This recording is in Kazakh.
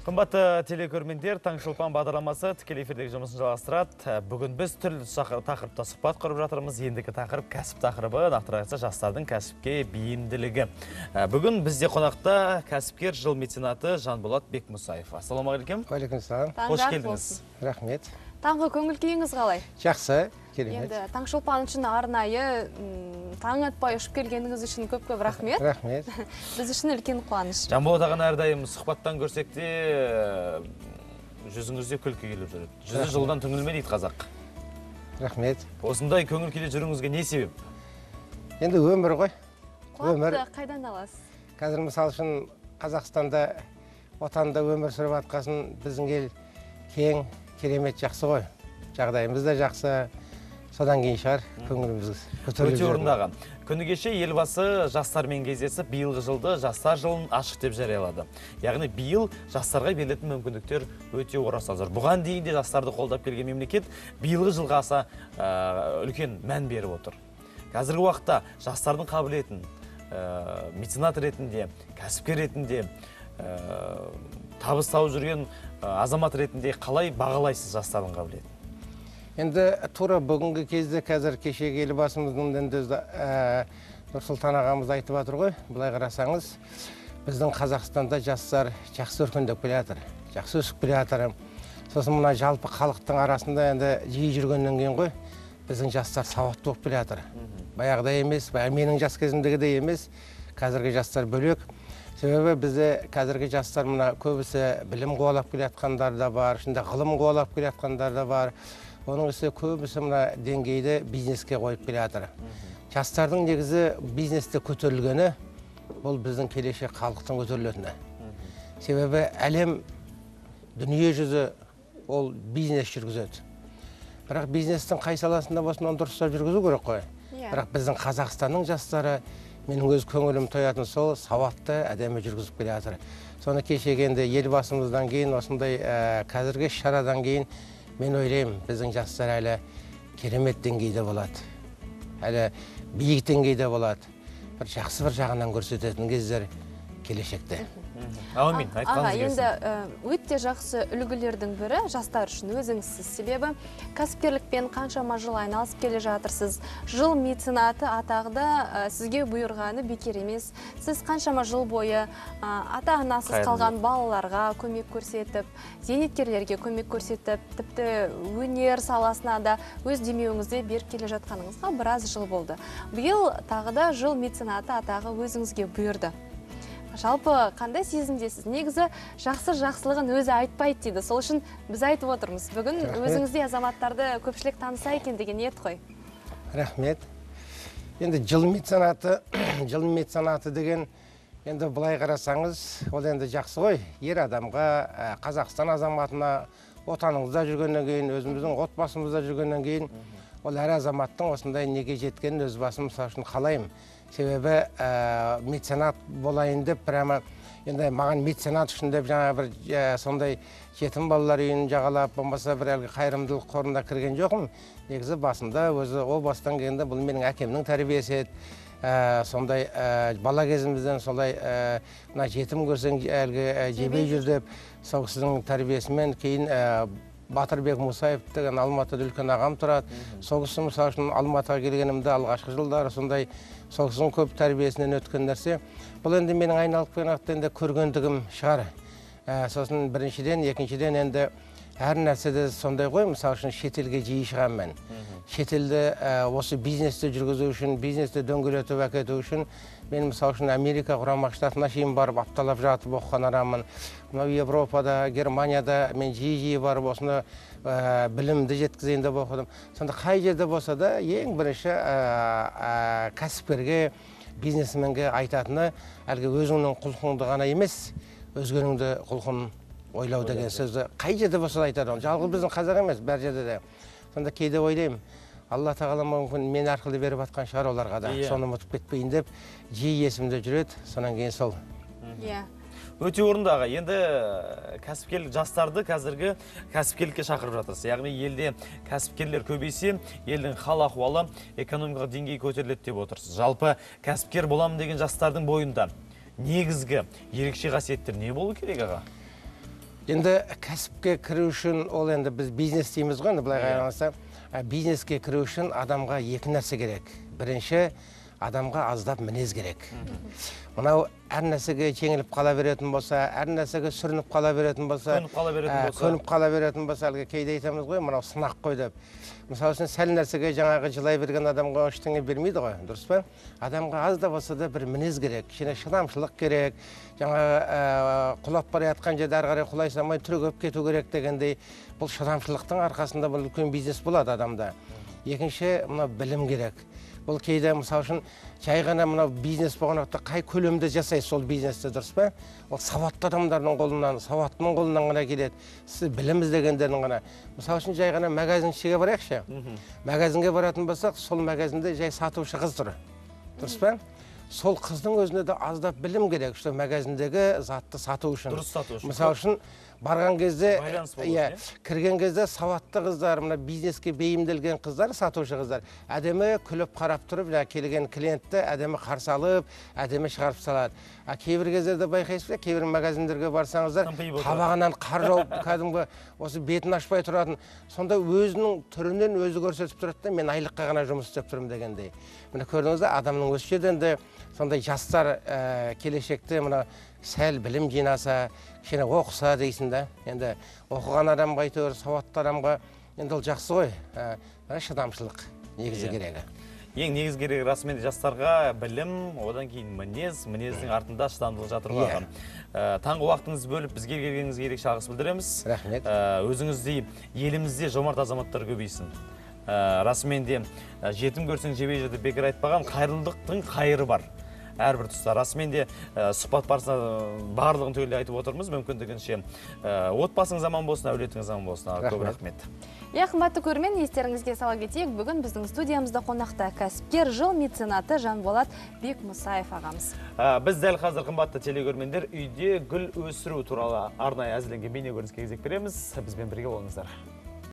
Қымбатты телекөрермендер, Таңшолпан бағдарламасы тікелей эфирдегі жұмысын жалғастырады. Бүгін біз түрлі тақырыпта сұхбат құрып жатырмыз. Ендігі тақырып кәсіп тақырыбы, нақтырақ айтсақ, жастардың кәсіпке бейімділігі. Бүгін бізде қонақта кәсіпкер, жыл меценаты Жанболат Бекмұсаев. Ассалаумағалейкум. Уағалейкумассалам. Қош келдіңіз. Рахмет. Таңғы көңіл күйіңіз қалай? Жақсы, керемет. Енді Таңшолпан үшін арнайы таң атпай ұшып келгеніңіз үшін көп-көп рахмет. Рахмет. Біз үшін үлкен қуаныш. Жанболат ағаны әрдайым сұхбаттан көрсек те жүзіңізде күлкі келіп жүреді. Жүзі жылдан түңілме дейді қазақ. Рахмет. Осындай көңіл күйде жүруіңізге не себеп? Енді өмір ғой. Қуатты қайдан аласыз? Қазір мысал үшін Қазақстанда, отанда өмір сүріп атқасын біздің ел кең, керемет жақсы ғой. Жағдайымыз да жақсы. Содан кейін шығар көңіліміз көтеріліп Өте орындағы. Күні кеше елбасы жастармен кездесіп, биылғы жылды жастар жылын ашық деп жариялады. Яғни биыл жастарға берілетін мүмкіндіктер өте орасан зор. Бұған дейін де жастарды қолдап келген мемлекет биылғы жылға аса үлкен мән беріп отыр. Қазіргі уақытта жастардың қабілетін меценат ретінде, кәсіпкер ретінде, табыс тауып жүрген азамат ретінде қалай бағалайсыз жастардың қабілетін? Енді тура бүгінгі кезде қазір кешегі елбасымыздың енді Нұрсұлтан ағамыз айтып жатыр ғой. Былай қарасаңыз, біздің Қазақстанда жастар жақсы өркендеп келе жатыр, жақсы өсіп келе жатыр. Сосын мына жалпы халықтың арасында енді жиі жүргеннен кейін ғой, біздің жастар сауатты болып келе жатыр. Баяғыда емес, менің жас кезімдегідей емес, қазіргі жастар бөлек. Себебі бізде қазіргі жастар мына көбісі білім қуалап келе жатқандар да бар, ішінде ғылым қуалап келе жатқандар да бар. Оның үстіне көбісі мына деңгейді бизнеске қойып келе жатыр. Жастардың негізі бизнесте көтерілгені, бұл біздің келешек халықтың көтерілетіні. Себебі әлем дүние жүзі ол бизнес жүргізеді. Бірақ бизнестің қай саласында болсын дұрыстап жүргізу керек қой. Бірақ біздің Қазақстанның жастары, менің өз көңілім тоятын сол сауатты әдемі жүргізіп келе жатыр. Соны кешегенде елбасымыздан кейін, осындай қазіргі шарадан кейін мен ойлаймын, біздің жастар әлі керемет деңгейде болады. Әлі биік деңгейде болады. Бір жақсы бір жағынан көрсететін кездер келешекте. Аумин, айтқаныңыз келсін. Енді өте жақсы үлгілердің бірі жастар үшін өзіңізсіз. Себебі кәсіпкерлікпен қаншама жыл айналысып келе жатырсыз. Жыл меценаты атағыда сізге бұйырғаны бекер емес. Сіз қаншама жыл бойы ата-анасыз қалған балаларға көмек көрсетіп, зейнеткерлерге көмек көрсетіп, тіпті өнер саласына да өз демеуіңізде беріп келе жатқаныңызға біраз жыл болды. Биыл тағы да жыл меценаты атағы өзіңізге бұйырды. Жалпы қандай сезімдесіз? Негізі жақсылығын өзі айтпайды дейді. Сол үшін біз айтып отырмыз. Бүгін өзіңізде азаматтарды көпшілік таныса екен деген ниет қой. Рахмет. Енді жыл меценаты деген, енді былай қарасаңыз, ол енді жақсы ғой. Ер адамға, Қазақстан азаматына, отаныңызда жүргеннен кейін, өзіміздің отбасымызда жүргеннен кейін, ол әр азаматтың осындай неге жеткенін өз басым мысал үшін қалаймын. Себебі меценат болайын деп, прямо енді маған меценат үшін деп жаңа бір сондай жетім балалар үйін жағалап, болмаса бір әлгі қайырымдылық қорында кірген жоқпын. Негізі басында өзі ол бастан келгенде бұл менің әкемнің тәрбиесі еді. Сондай бала кезімізден солай мына жетім көрсең әлгі жебей жүр деп, сол кісінің тәрбиесімен кейін Батырбек Мұсаев деген Алматыда үлкен ағам тұрады. Сол кісі мысалы үшін Алматыға келгенімде алғашқы жылдары сондай сол кісінің көп тәрбиесінен өткен нәрсе. Бұл енді менің айналып келгенде көргендігім шығар. Сосын біріншіден, екіншіден енді әр нәрседе сондай ғой, мысалы үшін шетелге жиі шығамын мен. Шетелде осы бизнесті жүргізу үшін, бизнесті дөңгелетіп әкету үшін мен мысалы үшін Америка құрама штатына шейін барып апталап жатып оқыған адаммын. Мынау Европада, Германияда мен жиі барып осыны білімді жеткізейін деп оқыдым. Сонда қай жерде болса да ең бірінші кәсіпкерге, бизнесменге айтатыны әлгі өзіңнің құлқыңды ғана емес, өзгенің де құлқын ойлау деген сөзді қай жерде болса да айтады. Жалғыз біздің қазақ емес, бәр жерде де. Сонда кейде ойлаймын, Алла тағала мүмкін мен арқылы беріп атқан шығар оларға да. Соны ұмытып кетпейін деп жиі есімде жүреді. Сонан кейін сол. Өте орындағы. Енді кәсіпкерлік жастарды қазіргі кәсіпкерлікке шақырып жатырсыз. Яғни елде кәсіпкерлер көбейсе, елдің хал ахуалы, экономикалық деңгей көтеріледі деп отырсыз. Жалпы кәсіпкер боламын деген жастардың бойында негізгі ерекше қасиеттер не болу керек аға? Енді кәсіпке кіру үшін ол енді біз бизнес дейміз ғой, енді былай қарағанда бизнеске кіру үшін адамға екі нәрсе керек. Бірінші, адамға аздап мінез керек. Мынау әр нәрсеге жеңіліп қала беретін болса, әр нәрсеге сүрініп қала беретін болса, көніп қала беретін болса, әлгі кейде айтамыз ғой, мынау сынақ қой деп. Мысалы үшін сәл нәрсеге жаңағы жылай берген адамға ештеңе бермейді ғой, дұрыс па? Адамға аз да болса да бір мінез керек, кішкене шыдамшылық керек, жаңағы құлап бара жатқан жерде ары қарай құлай салмай түрегеп кету керек дегендей, бұл шыдамшылықтың арқасында бұл үлкен бизнес болады адамда. Екінші, мынау білім керек. Бұл кейде мысалы үшін жай ғана мынау бизнес болған уақытта қай көлемде жасайсыз сол бизнесті, дұрыс па? Ол сауатты адамдардың қолынан, сауаттының қолынан ғана келеді. Сіз білім іздегендердің ғана. Мысалы үшін жай ғана магазиншіге барайықшы. Магазинге баратын болсақ, сол магазинде жай сатушы қыз тұр. Дұрыс па? Сол қыздың өзіне де аздап білім керек, что магазиндегі затты сату үшін. Дұрыс сату үшін. Мысалы үшін барған кезде, кірген кезде сауатты қыздар, мына бизнеске бейімделген қыздар, сатушы қыздар, әдемі күліп қарап тұрып, келген клиентті әдемі қарсы алып, әдемі шығарып салады. Кейбір кездерде байқайсыз, кейбір магазиндерге барсаңыздар, табағынан қар жауып, кәдімгі осы бетін ашпай тұратын, сонда өзінің түрінен өзі көрсетіп тұрады да, мен айлыққа ғана жұмыс істеп тұрмын дегендей. Міне көрдіңіз, адамның осы жерден де сондай жастар келешекте мына сәл білім жинаса, кішкене оқыса дейсің да. Енді оқыған адамға әйтеуір, сауатты адамға енді ол жақсы ғой. Шыдамшылық негізі керегі. Ең негіз керек расымен жастарға білім, одан кейін мінез, мінездің артында шыдамдылық жатыр ғой ағам. Таңғы уақытыңызды бөліп бізге келгеніңізге ерекше алғыс білдіреміз. Рахмет. Өзіңіздей елімізде жомарт азаматтар көбейсін. Расымен де жетім көрсең жебей жерде бекер айтпаған, қайырымдылықтың қайыры бар. Әрбір тұста. Расымен де сұхбат барысында барлығын түгелдей айтып отырмыз, мүмкіндігінше. Отбасыңыз аман болсын, әулетіңіз аман болсын. Көп рахмет. Қымбатты көрермен, естеріңізге сала кетейік, бүгін біздің студиямызда қонақта кәсіпкер, жыл меценаты Жанболат Бекмұсаев ағамыз. Біз дәл қазір қымбатты телегөрермендер үйде гүл өсіру туралы арнайы әзірленген бейне көрініске кезек береміз. Бізбен бірге болыңыздар.